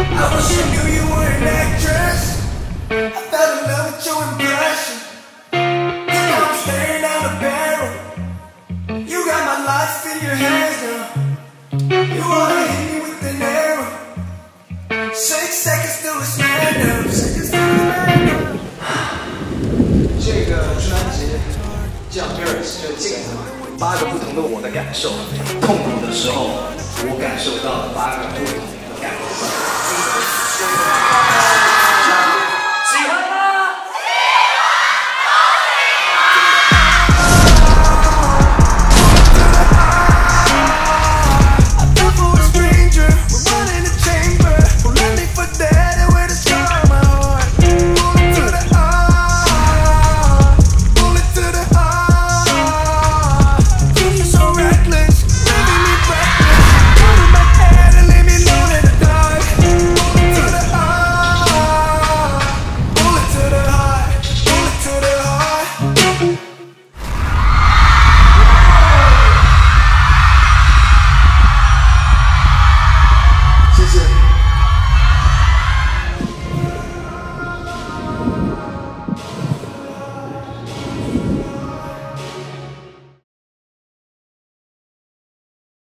I wish I knew you were an actress. I fell in love with your impression. Now I'm staring down the barrel. You got my life in your hands now. You wanna hit me with an arrow. 6 seconds till it's random. 这个专辑叫 Mirrors， 就镜子嘛，8个不同的我的感受。痛苦的时候，我感受到了8个不同。